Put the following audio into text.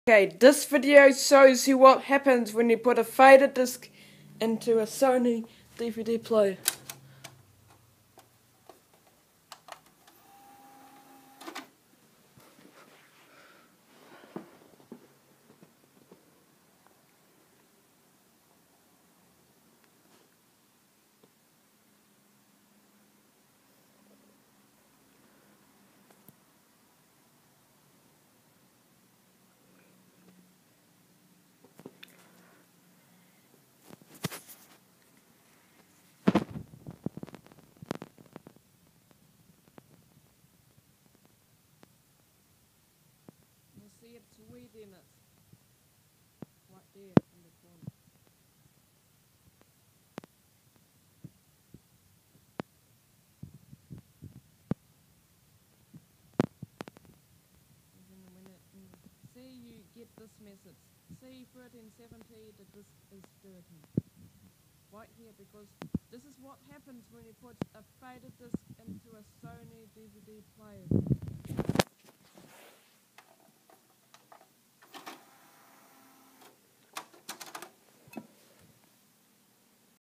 Okay, this video shows you what happens when you put a faded disc into a Sony DVD player. You see it's weed in it, right there in the corner. And then say you get this message, say 1370, the disc is dirty. Right here, because this is what happens when you put a faded disc into a Sony DVD player.